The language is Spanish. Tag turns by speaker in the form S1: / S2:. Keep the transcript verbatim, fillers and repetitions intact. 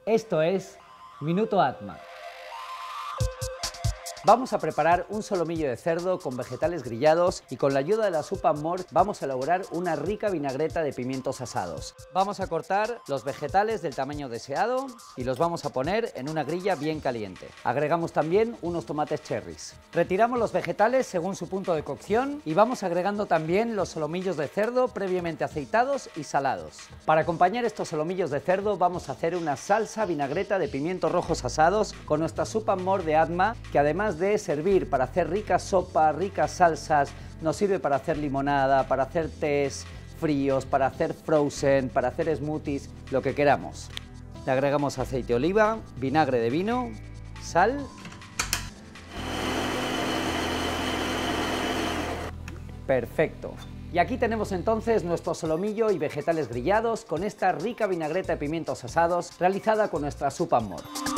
S1: Esto es Minuto Atma. Vamos a preparar un solomillo de cerdo con vegetales grillados y con la ayuda de la Soup and More vamos a elaborar una rica vinagreta de pimientos asados. Vamos a cortar los vegetales del tamaño deseado y los vamos a poner en una grilla bien caliente. Agregamos también unos tomates cherries. Retiramos los vegetales según su punto de cocción y vamos agregando también los solomillos de cerdo previamente aceitados y salados. Para acompañar estos solomillos de cerdo vamos a hacer una salsa vinagreta de pimientos rojos asados con nuestra Soup and More de Atma, que además de servir para hacer ricas sopas, ricas salsas, nos sirve para hacer limonada, para hacer tés fríos, para hacer frozen, para hacer smoothies, lo que queramos. Le agregamos aceite de oliva, vinagre de vino, sal perfecto. Y aquí tenemos entonces nuestro solomillo y vegetales grillados con esta rica vinagreta de pimientos asados realizada con nuestra Soup and More.